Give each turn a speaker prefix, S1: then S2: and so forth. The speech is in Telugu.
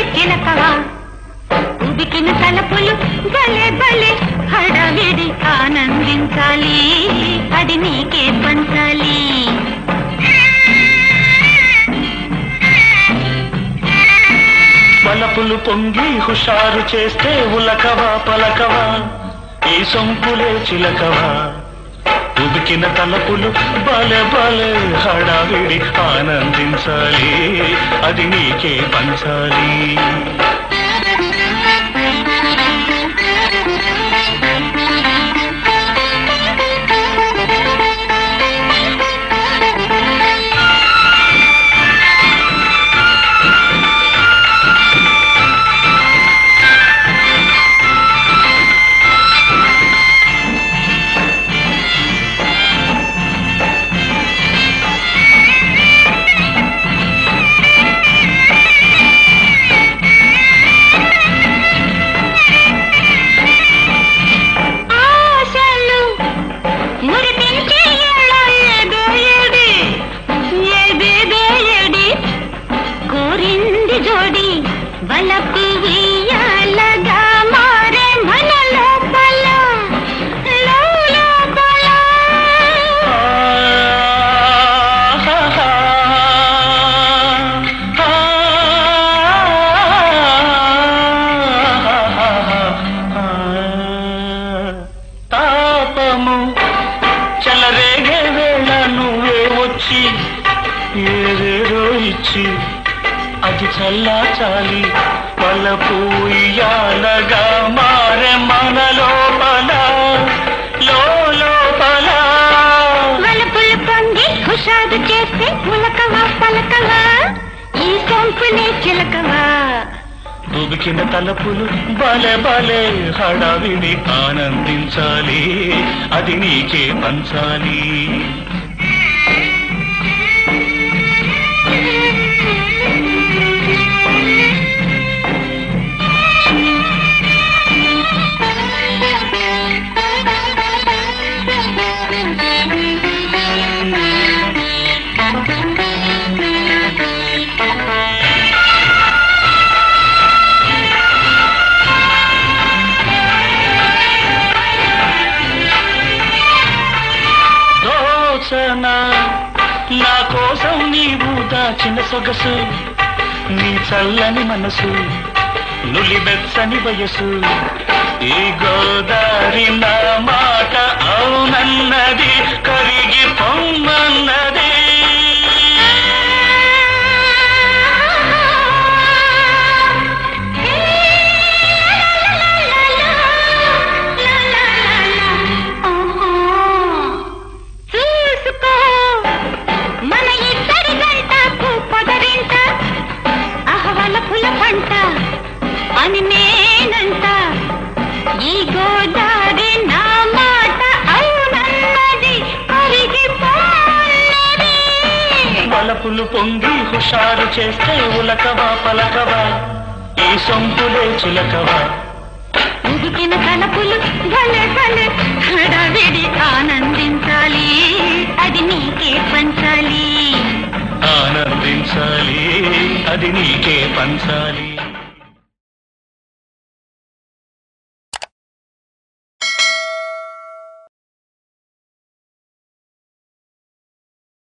S1: చిలకవా ఉబికిన తలపులు భలే భలే హడావిడి ఆనందించాలి అది నీకే పంచాలి
S2: వలపులు పొంగి హుషారు చేస్తే ఉలకవా పలకవా ఈ సొంపులే చిలకవా ఉబికిన తలపులు బలే బలే హడావిడి ఆనందించాలి అది నీకే పంచాలి ఏదేదో ఇచ్చి అది చల్లా చాలి వలపు ఉయ్యాలగా మారే మన లోపల లోపల
S1: వలపులు పొంగి హుషారు చేస్తే ఉలకవా పలకవా ఈ సొంపునే చిలకవా
S2: ఉబికిన తలపులు బలే బలే హడావిడి ఆనందించాలి అది నీకే పంచాలి నా కోసం నీవు దాచిన సొగసు నీ చల్లని మనసు నులిబెచ్చని వయసు ఈ గోదారి నా మాట అవునన్నది కరిగి పొమ్మన్నది
S1: అని నేనంట ఈ గోదారి నా మాట అవునన్నది కరిగిపోన్నది
S2: వలపులు పొంగి హుషారు చేస్తే ఉలకవా పలకవా ఈ సొంపులే చిలకవా
S1: ఉబికిన తలపులు భలే భలే హడావిడి ఆనందించాలి అది నీకే పంచాలి
S2: ఆనందించాలి అది నీకే పంచాలి